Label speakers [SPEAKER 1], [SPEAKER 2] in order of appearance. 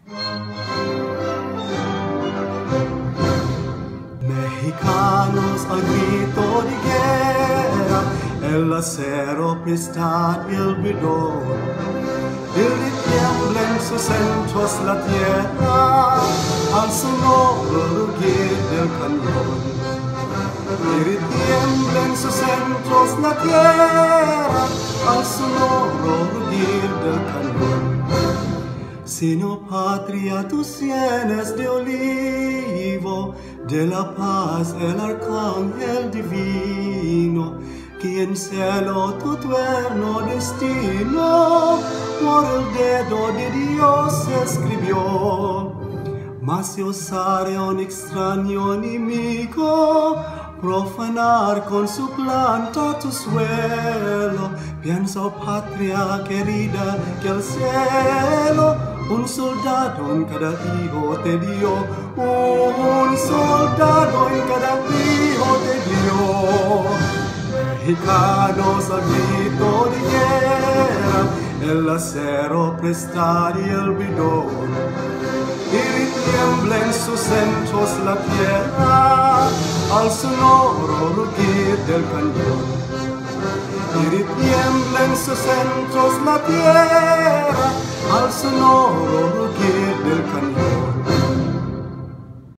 [SPEAKER 1] Mexicanos al grito de guerra, el acero presta el bridón, y tiembla en sus centros la tierra, al sonoro rugir del cañón. Y tiembla en sus centros la tierra, al sonoro rugir del cañón. Sino patria tus sienes de olivo, de la paz el arcángel divino, que en cielo tu eterno destino por el dedo de Dios escribió. Mas si osare un extraño enemigo profanar con su planta tu suelo, piensa, oh patria querida, que el cielo un soldado en cada hijo te dio, un soldado en cada hijo te dio. Mexicanos al grito de guerra, el acero presta y el bridón, y tiembla en sus centros la tierra, al sonoro rugir del cañón. Y tiembla en sus centros la tierra, al sonoro rugir del cañón.